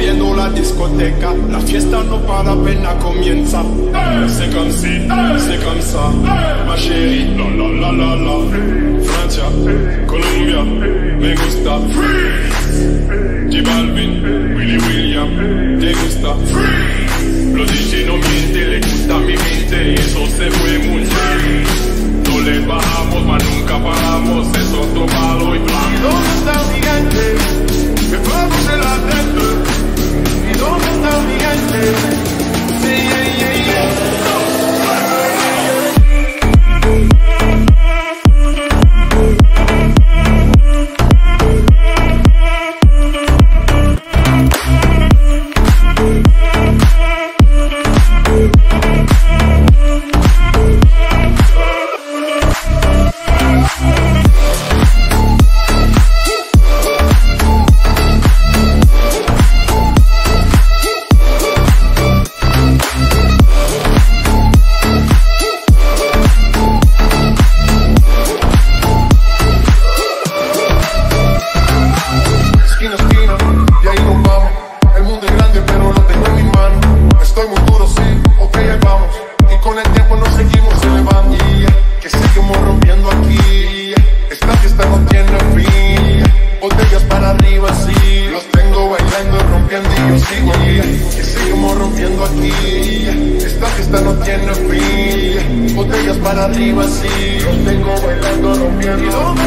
rompiendo la discoteca. La fiesta no para, apenas comienza. C'est comme si, c'est comme ça, ma chérie. La la la la la. Francia, Colombia, me gusta. Freeze. J Balvin, Willy William, te gusta. Freeze. Los DJ no mienten, le gusta mi mente y eso se fue muy bien. No le bajamos, mas nunca paramos, eso es tomado y blanco. ¿Y dónde está mi gente? Que vamos en la tête. ¿Y dónde está mi gente? Sí, yeah, yeah, yeah. Para arriba, sí, los tengo bailando, rompiendo.